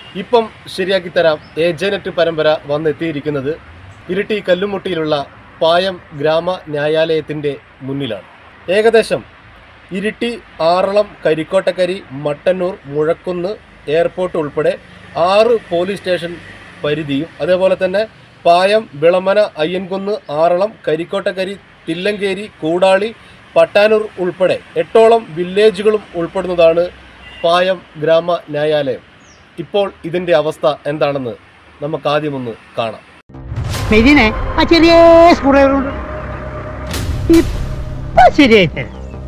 ഇപ്പം ശരിയാക്കി തരാം ഏജനറ്റ് പരമ്പര വന്നെത്തിയിരിക്കുന്നത് ഇരിട്ടി കല്ലുമുട്ടിയിലുള്ള പായം ഗ്രാമ ന്യായാലയത്തിൻ്റെ മുന്നിലാണ്. ഏകദേശം ഇരിട്ടി, ആറളം, കരിക്കോട്ടക്കരി, മട്ടന്നൂർ, മുഴക്കുന്ന് എയർപോർട്ട് ഉൾപ്പെടെ 6 പോലീസ് സ്റ്റേഷൻ പരിധിയും അതേപോലെ തന്നെ പായം, വിളമന, അയ്യൻകുന്ന്, ആറളം, കരിക്കോട്ടക്കരി, തില്ലങ്കേരി, കൂടാളി, പട്ടാനൂർ ഉൾപ്പെടെ 8ഓളം വില്ലേജുകളും ഉൾപ്പെടുന്നതാണ് പായം ഗ്രാമ ന്യായാലയം. ഇപ്പോൾ ഇതിൻ്റെ അവസ്ഥ എന്താണെന്ന് നമുക്ക് ആദ്യമൊന്ന് കാണാം. ചെറിയ ശരിയായിട്ട്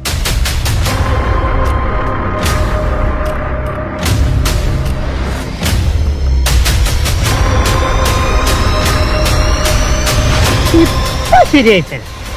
ശരിയായിട്ട്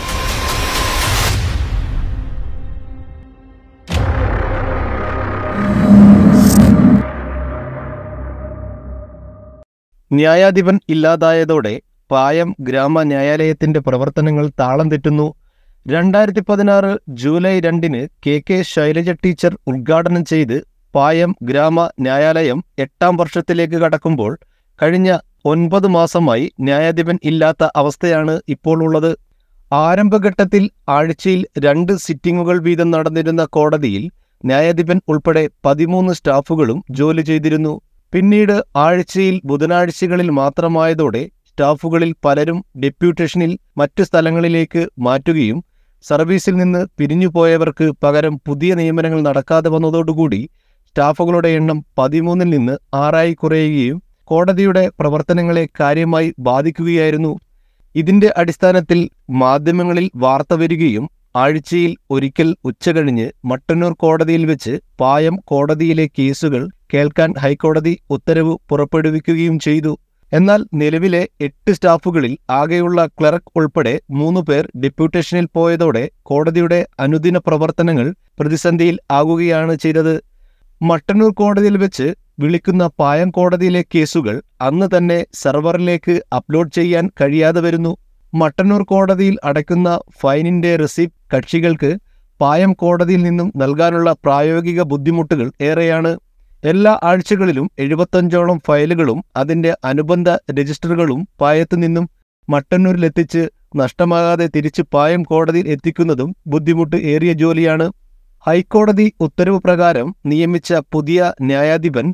ന്യായാധിപൻ ഇല്ലാതായതോടെ പായം ഗ്രാമ ന്യായാലയത്തിന്റെ പ്രവർത്തനങ്ങൾ താളം തെറ്റുന്നു. 2016 ജൂലൈ 2 കെ ശൈലജ ടീച്ചർ ഉദ്ഘാടനം ചെയ്ത് പായം ഗ്രാമ ന്യായാലയം 8ാം വർഷത്തിലേക്ക് കടക്കുമ്പോൾ കഴിഞ്ഞ 9 മാസമായി ന്യായാധിപൻ ഇല്ലാത്ത അവസ്ഥയാണ് ഇപ്പോൾ ഉള്ളത്. ആരംഭഘട്ടത്തിൽ ആഴ്ചയിൽ 2 സിറ്റിംഗുകൾ വീതം നടന്നിരുന്ന കോടതിയിൽ ന്യായാധിപൻ ഉൾപ്പെടെ 13 സ്റ്റാഫുകളും ജോലി ചെയ്തിരുന്നു. പിന്നീട് ആഴ്ചയിൽ ബുധനാഴ്ചകളിൽ മാത്രമായതോടെ സ്റ്റാഫുകളിൽ പലരും ഡെപ്യൂട്ടേഷനിൽ മറ്റു സ്ഥലങ്ങളിലേക്ക് മാറ്റുകയും സർവീസിൽ നിന്ന് പിരിഞ്ഞുപോയവർക്ക് പകരം പുതിയ നിയമനങ്ങൾ നടക്കാതെ വന്നതോടുകൂടി സ്റ്റാഫുകളുടെ എണ്ണം 13-ൽ നിന്ന് 6 കുറയുകയും കോടതിയുടെ പ്രവർത്തനങ്ങളെ കാര്യമായി ബാധിക്കുകയായിരുന്നു. ഇതിന്റെ അടിസ്ഥാനത്തിൽ മാധ്യമങ്ങളിൽ വാർത്ത വരികയും ആഴ്ചയിൽ ഒരിക്കൽ ഉച്ചകഴിഞ്ഞ് മട്ടന്നൂർ കോടതിയിൽ വെച്ച് പായം കോടതിയിലെ കേസുകൾ കേൾക്കാൻ ഹൈക്കോടതി ഉത്തരവ് പുറപ്പെടുവിക്കുകയും ചെയ്തു. എന്നാൽ നിലവിലെ 8 സ്റ്റാഫുകളിൽ ആകെയുള്ള ക്ലർക്ക് ഉൾപ്പെടെ 3 പേർ ഡെപ്യൂട്ടേഷനിൽ പോയതോടെ കോടതിയുടെ അനുദിന പ്രവർത്തനങ്ങൾ പ്രതിസന്ധിയിൽ ആകുകയാണ് ചെയ്തത്. മട്ടന്നൂർ കോടതിയിൽ വെച്ച് വിളിക്കുന്ന പായം കോടതിയിലെ കേസുകൾ അന്ന് തന്നെ സെർവറിലേക്ക് അപ്ലോഡ് ചെയ്യാൻ കഴിയാതെ വരുന്നു. മട്ടന്നൂർ കോടതിയിൽ അടയ്ക്കുന്ന ഫൈനിന്റെ റെസിപ്റ്റ് കക്ഷികൾക്ക് പായം കോടതിയിൽ നിന്നും നൽകാനുള്ള പ്രായോഗിക ബുദ്ധിമുട്ടുകൾ ഏറെയാണ്. എല്ലാ ആഴ്ചകളിലും 75ഓളം ഫയലുകളും അതിന്റെ അനുബന്ധ രജിസ്റ്ററുകളും പായത്തു നിന്നും മട്ടന്നൂരിലെത്തിച്ച് നഷ്ടമാകാതെ തിരിച്ച് പായം കോടതിയിൽ എത്തിക്കുന്നതും ബുദ്ധിമുട്ട് ഏറിയ ജോലിയാണ്. ഹൈക്കോടതി ഉത്തരവ് പ്രകാരം നിയമിച്ച പുതിയ ന്യായാധിപൻ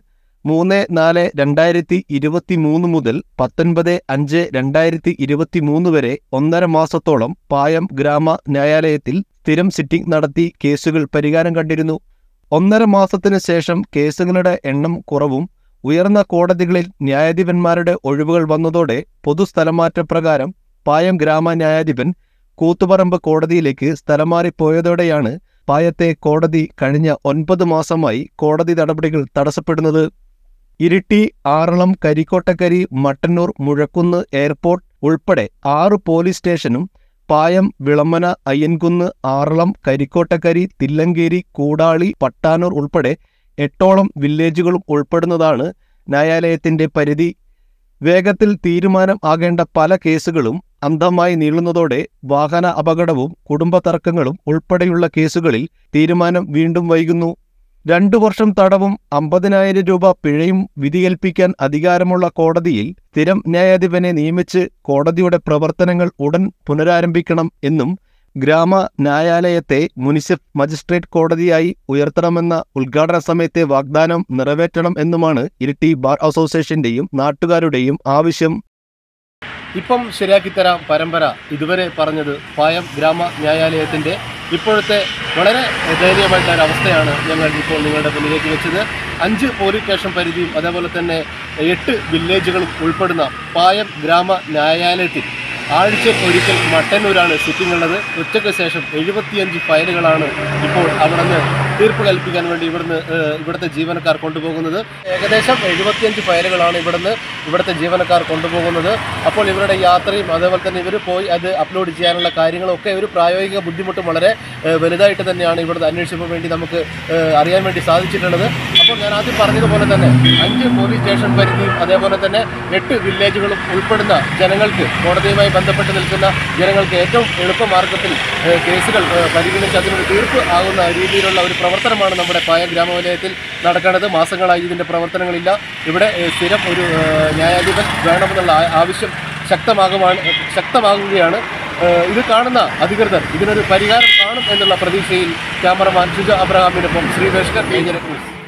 3/4/2023 മുതൽ 19/5/2023 വരെ 1.5 മാസത്തോളം പായം ഗ്രാമ ന്യായാലയത്തിൽ സ്ഥിരം സിറ്റിംഗ് നടത്തി കേസുകൾ പരിഹാരം കണ്ടിരുന്നു. 1.5 മാസത്തിനു ശേഷം കേസുകളുടെ എണ്ണം കുറവും ഉയർന്ന കോടതികളിൽ ന്യായാധിപന്മാരുടെ ഒഴിവുകൾ വന്നതോടെ പൊതുസ്ഥലമാറ്റപ്രകാരം പായം ഗ്രാമ ന്യായാധിപൻ കൂത്തുപറമ്പ് കോടതിയിലേക്ക് സ്ഥലം മാറിപ്പോയതോടെയാണ് പായത്തെ കോടതി കഴിഞ്ഞ 9 മാസമായി കോടതി നടപടികൾ തടസ്സപ്പെടുന്നത്. ഇരിട്ടി, ആറളം, കരിക്കോട്ടക്കരി, മട്ടന്നൂർ, മുഴക്കുന്ന് എയർപോർട്ട് ഉൾപ്പെടെ 6 പോലീസ് സ്റ്റേഷനും പായം, വിളമന, അയ്യൻകുന്ന്, ആറളം, കരിക്കോട്ടക്കരി, തില്ലങ്കേരി, കൂടാളി, പട്ടാനൂർ ഉൾപ്പെടെ 8ഓളം വില്ലേജുകളും ഉൾപ്പെടുന്നതാണ് ന്യായാലയത്തിന്റെ പരിധി. വേഗത്തിൽ തീരുമാനം ആകേണ്ട പല കേസുകളും അന്ധമായി നീളുന്നതോടെ വാഹന അപകടവും കുടുംബ തർക്കങ്ങളും ഉൾപ്പെടെയുള്ള കേസുകളിൽ തീരുമാനം വീണ്ടും വൈകുന്നു. 2 വർഷം തടവും 50,000 രൂപ പിഴയും വിധികൽപ്പിക്കാൻ അധികാരമുള്ള കോടതിയിൽ സ്ഥിരം ന്യായാധിപനെ നിയമിച്ച് കോടതിയുടെ പ്രവർത്തനങ്ങൾ ഉടൻ പുനരാരംഭിക്കണം എന്നും ഗ്രാമ ന്യായാലയത്തെ മുനിസിപ്പൽ മജിസ്ട്രേറ്റ് കോടതിയായി ഉയർത്തണമെന്ന ഉദ്ഘാടന സമയത്തെ വാഗ്ദാനം നിറവേറ്റണം എന്നുമാണ് ഇരിട്ടി ബാർ അസോസിയേഷന്റെയും നാട്ടുകാരുടെയും ആവശ്യം. ഇപ്പം ശരിയാക്കി തരാം പരമ്പര ഇതുവരെ പറഞ്ഞത് പായം ഗ്രാമ ന്യായാലയത്തിന്റെ ഇപ്പോഴത്തെ വളരെ ദയനീയമായിട്ടുള്ള അവസ്ഥയാണ് ഞങ്ങൾ ഇപ്പോൾ നിങ്ങളുടെ മുന്നിലേക്ക് വെച്ചത്. 5 പോലീസ് സ്റ്റേഷൻ പരിധിയും അതേപോലെ തന്നെ 8 വില്ലേജുകളും ഉൾപ്പെടുന്ന പായം ഗ്രാമ ന്യായാലയത്തിൽ ആഴ്ചയിൽ ഒരിക്കൽ മട്ടന്നൂരാണ് സിറ്റിംഗ് ഉള്ളത്. ഉച്ചയ്ക്ക് ശേഷം 75 ഫയലുകളാണ് ഇപ്പോൾ അവിടെ നിന്ന് തീർപ്പ് കൽപ്പിക്കാൻ വേണ്ടി ഇവിടുത്തെ ജീവനക്കാർ കൊണ്ടുപോകുന്നത്. ഏകദേശം 75 ഫയലുകളാണ് ഇവിടുത്തെ ജീവനക്കാർ കൊണ്ടുപോകുന്നത്. അപ്പോൾ ഇവരുടെ യാത്രയും അതേപോലെ തന്നെ ഇവർ പോയി അത് അപ്ലോഡ് ചെയ്യാനുള്ള കാര്യങ്ങളൊക്കെ ഒരു പ്രായോഗിക ബുദ്ധിമുട്ടും വളരെ വലുതായിട്ട് തന്നെയാണ് ഇവിടുത്തെ അന്വേഷിക്കാൻ വേണ്ടി നമുക്ക് അറിയാൻ വേണ്ടി സാധിച്ചിട്ടുള്ളത്. അപ്പോൾ ഞാൻ ആദ്യം പറഞ്ഞതുപോലെ തന്നെ 5 പോലീസ് സ്റ്റേഷൻ പരിധിയും അതേപോലെ തന്നെ 8 വില്ലേജുകളും ഉൾപ്പെടുന്ന ജനങ്ങൾക്ക്, കോടതിയുമായി ബന്ധപ്പെട്ട് നിൽക്കുന്ന ജനങ്ങൾക്ക് ഏറ്റവും എളുപ്പമാർഗത്തിൽ കേസുകൾ പരിഗണിച്ച് അതിനൊരു തീർപ്പ് ആകുന്ന രീതിയിലുള്ള ഒരു പ്രവർത്തനമാണ് നമ്മുടെ പായം ഗ്രാമപഞ്ചായത്തിൽ നടക്കേണ്ടത്. മാസങ്ങളായി ഇതിൻ്റെ പ്രവർത്തനങ്ങളില്ല. ഇവിടെ സ്ഥിരം ഒരു ന്യായാധിപൻ വേണമെന്നുള്ള ആവശ്യം ശക്തമാകുകയാണ്. ഇത് കാണുന്ന അധികൃതർ ഇതിനൊരു പരിഹാരം കാണും എന്നുള്ള പ്രതീക്ഷയിൽ ക്യാമറമാൻ ഷിജ അബ്രഹാമിനൊപ്പം ശ്രീവേഷ്കർ, ഏജന്റ് ന്യൂസ്.